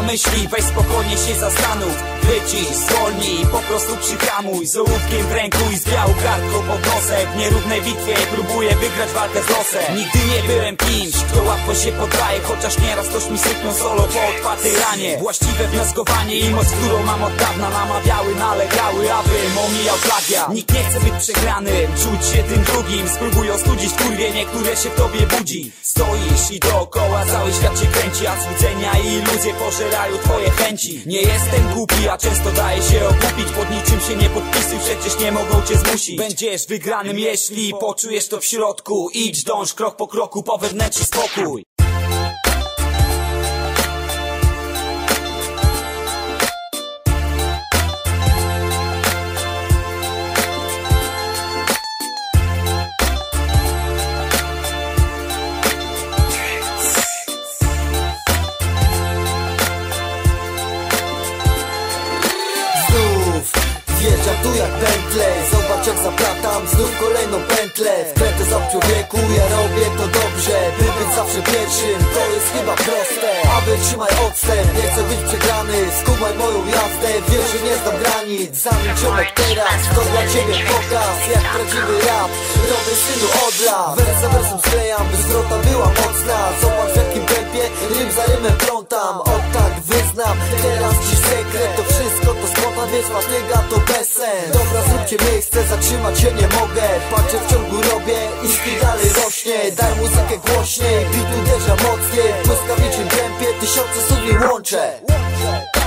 myśli, weź spokojnie się zastanów. Wycisz, zwolnij, po prostu przyhamuj. Z ołówkiem w ręku i z białą kartką pod nosem. W nierównej bitwie próbuję wygrać walkę z losem. Nigdy nie byłem kimś, kto łatwo się poddaje, chociaż nieraz ktoś mi sypnął solo po otwartej ranie. Właściwe wnioskowanie i moc, którą mam od dawna, namawiały, nalegały, abym omijał plagiat. Nikt nie chce być przegranym, czuć się tym drugim. Spróbuj ostudzić kurwienie, które się w tobie budzi. Stoisz i dookoła cały świat się kręci, a złudzenia i iluzje pożerają twoje chęci. Nie jestem głupi, a często daje się okupić. Pod niczym się nie podpisuj, przecież nie mogą cię zmusić. Będziesz wygranym, jeśli poczujesz to w środku. Idź, dąż krok po kroku po wewnętrzny spokój. Wjeżdżam tu jak Bentley, zobacz jak zaplatam znów kolejną pętlę. Wkrętę za człowieku, ja robię to dobrze, by być zawsze pierwszym, to jest chyba proste. Aby trzymaj odstęp, nie chcę być przegrany, skumaj moją jazdę, wiesz, że nie znam granic. Zanim ciomek teraz, to dla ciebie pokaz, jak prawdziwy rap, robię synu od lat. Wers za wersem sklejam, by zwrota była mocna. Zobacz w jakim tempie, rym za rymem plątam. O tak wyznam, teraz ci sekret, to wszystko to spontan, więc matyga to bez sens. Dobra, zróbcie miejsce, zatrzymać się nie mogę. Patrzę w ciągu robię i styl dalej rośnie. Daj muzykę głośniej, beat uderza mocniej. W błyskawicznym tempie tysiące słów łączę.